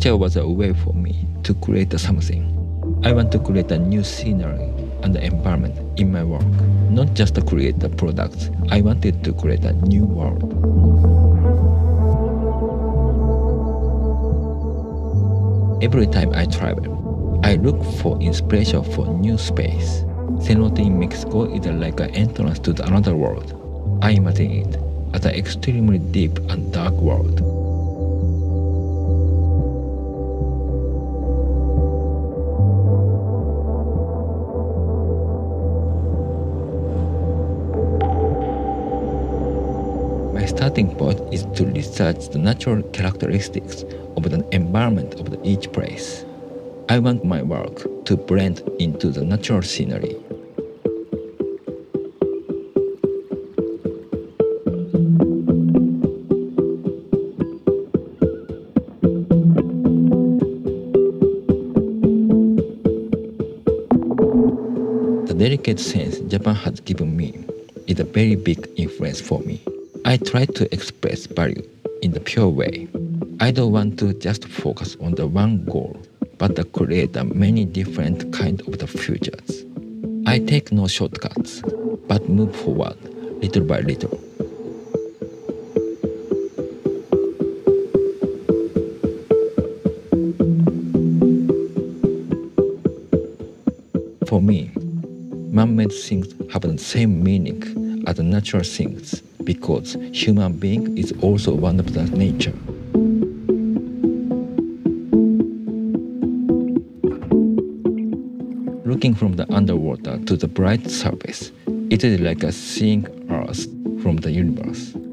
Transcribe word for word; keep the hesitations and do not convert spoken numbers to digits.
nature was a way for me to create something. I want to create a new scenery and environment in my work, not just to create the products. I wanted to create a new world. Every time I travel, I look for inspiration for new space. Cenote in Mexico is like an entrance to another world. I imagine it as an extremely deep and dark world. My starting point is to research the natural characteristics of the environment of each place. I want my work to blend into the natural scenery. The delicate sense Japan has given me is a very big influence for me. I try to express value in the pure way. I don't want to just focus on the one goal, but to create many different kinds of the futures. I take no shortcuts, but move forward little by little. For me, man-made things have the same meaning as natural things because human being is also one of the nature. Looking from the underwater to the bright surface, it is like a seeing Earth from the universe.